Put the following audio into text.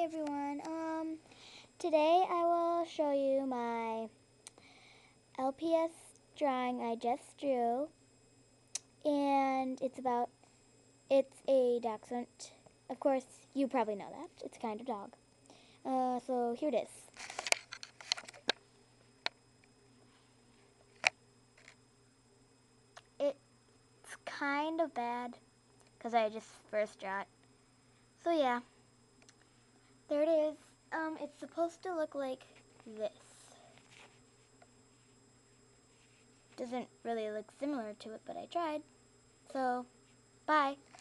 Hi everyone. Today I will show you my LPS drawing I just drew, and it's a dachshund. Of course, you probably know that. It's a kind of dog. So here it is. It's kind of bad because I just first drew it. So yeah, there it is. It's supposed to look like this. Doesn't really look similar to it, but I tried. So, bye.